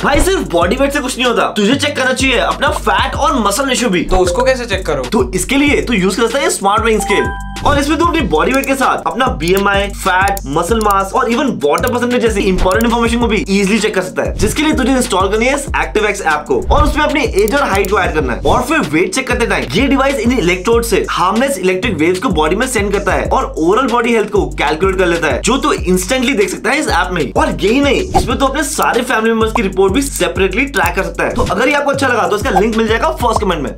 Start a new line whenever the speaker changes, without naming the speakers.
भाई सिर्फ body weight से कुछ नहीं होता, तुझे चेक करना चाहिए अपना फैट और मसल रेशियो भी।
तो उसको कैसे चेक करो?
तो इसके लिए तू यूज कर सकता है स्मार्ट वेइंग स्केल, और इसमें तू अपनी बॉडी वेट के साथ अपना BMI, फैट, मसल मास और इवन वाटर परसेंटेज जैसी इंपॉर्टेंट इन्फॉर्मेशन को भी इजीली चेक कर सकता है, जिसके लिए तुझे इंस्टॉल करनी है एक्टिव-X ऐप को और उसमें अपनी एज और हाइट को ऐड करना है। और फिर वेट चेक करते टाइम ये डिवाइस इन इलेक्ट्रोड से हार्मलेस इलेक्ट्रिक वेव्स को बॉडी में सेंड करता है और ओवरऑल बॉडी हेल्थ को कैलकुलेट कर लेता है, जो तू इंस्टेंटली देख सकता है इस ऐप में। और यही नहीं, इसमें तो अपने सारे फैमिली मेंबर्स की रिपोर्ट भी सेपरेटली ट्रैक कर सकता है। तो अगर ये आपको अच्छा लगा तो इसका लिंक मिल जाएगा फर्स्ट कमेंट में।